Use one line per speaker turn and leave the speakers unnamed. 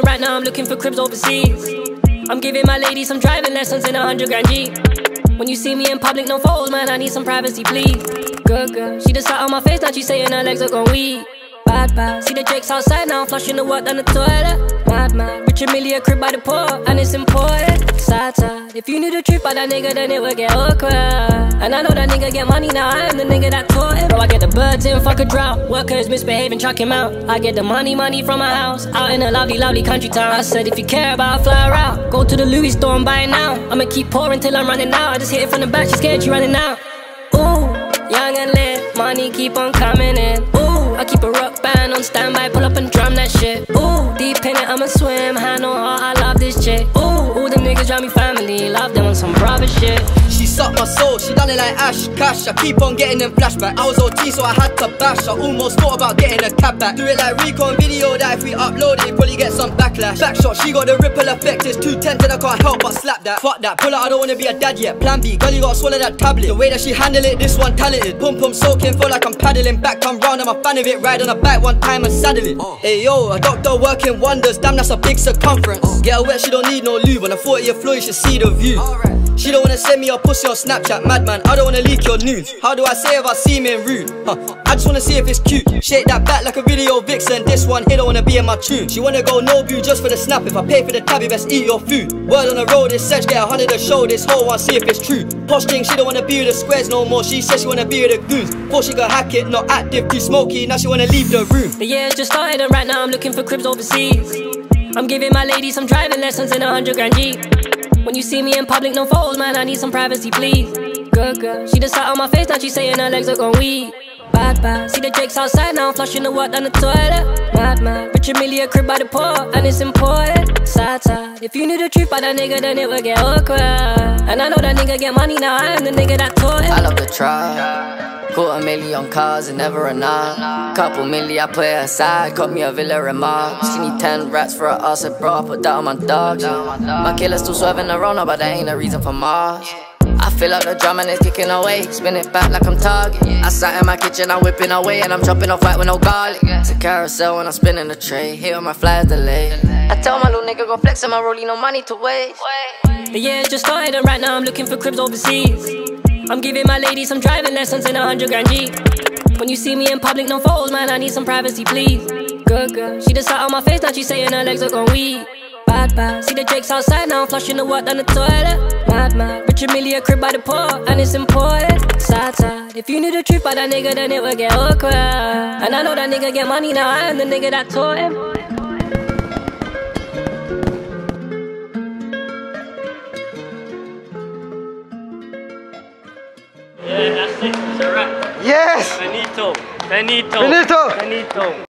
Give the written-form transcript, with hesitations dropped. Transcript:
and right now I'm looking for cribs overseas. I'm giving my lady some driving lessons in a 100 grand Jeep. When you see me in public, no photos, man, I need some privacy, please. Good girl, she just sat on my face, now she saying her legs are gon' weak. Bad, bad, see the Jakes outside now, I'm flushing the work down the toilet. Mad, mad, rich and million crib by the port, and it's important. Sad, sad, if you knew the truth about that nigga, then it would get awkward. And I know that nigga get money, now I am the nigga that taught him. Bro, I get the birds in, fuck a drought. Workers misbehaving, chuck him out. I get the money from my house, out in a lovely, lovely country town. I said if you care about a fly out, go to the Louis store and buy it now. I'ma keep pouring till I'm running out. I just hit it from the back, she scared she running out. Ooh, young and lit, money keep on coming in. Ooh, I keep a rock band on standby, pull up and drum that shit. Ooh, deep in it, I'ma swim, hand on heart, I love this chick. Ooh, all them niggas drive me family, love them on some brother shit.
She sucked my soul, she done it like Ash Cash. I keep on getting them flashbacks. I was OT so I had to bash. I almost thought about getting a cab back. Do it like Recon video that if we upload it, probably get some backlash. Backshot, she got the ripple effect, it's too tempted, I can't help but slap that. Fuck that, pull out, I don't wanna be a dad yet. Plan B, girl you gotta swallow that tablet. The way that she handle it, this one talented. Pum pum soaking, feel like I'm paddling. Back come round, I'm a fan of it. Ride on a bike one time and saddle it. Hey yo, a doctor working wonders, damn that's a big circumference. Get her wet, she don't need no lube. On a 40-year floor, you should see the view. She don't wanna send me a pussy on Snapchat, madman, I don't wanna leak your nudes. How do I say if I seem rude? I just wanna see if it's cute. Shake that back like a video vixen. This one here don't wanna be in my tune. She wanna go no blue just for the snap. If I pay for the tab, you best eat your food. Word on the road, this search, get 100 a show. This whole one, see if it's true. Posh thing, she don't wanna be with the squares no more. She says she wanna be with the goons. Before she could hack it, not active, too smoky. Now she wanna leave the room.
The year's just started and right now I'm looking for cribs overseas. I'm giving my lady some driving lessons in a 100 grand Jeep. When you see me in public, no photos, man, I need some privacy, please. Good girl, she just sat on my face, now she saying her legs are gon' weak. Bad, bad, see the Jakes outside now, I'm flushing the work down the toilet. Mad, mad, rich and million crib by the port, and it's important. Sad, sad, if you knew the truth about that nigga, then it would get awkward. And I know that nigga get money, now I am the nigga that taught him.
I love the tribe. $250,000 cars and never enough. Couple milli, I put it aside, cut me a villa remark. She need 10 rats for her ass, bro, I put that on my dogs. My killer's still swerving around, but that ain't a reason for Mars. I fill up the drum and it's kicking away, spin it back like I'm Target. I sat in my kitchen, I'm whipping away, and I'm chopping off white with no garlic. It's a carousel when I'm spinning the tray, here on my flight delay. I tell my little nigga go flex on my rollie, no money to waste.
The year's just started and right now I'm looking for cribs overseas. I'm giving my lady some driving lessons in a 100 grand Jeep. When you see me in public, no photos, man, I need some privacy, please. Good girl, she just sat on my face, now she saying her legs are gon' weak. Bad, bad, see the Jakes outside now, I'm flushing the work down the toilet. Mad, mad, rich and million crib by the port, and it's important. Sad, sad, if you knew the truth about that nigga, then it would get awkward. And I know that nigga get money, now I am the nigga that taught him.
Yeah, that's it. It's a wrap.
Yes!
Benito.
Benito!
Benito.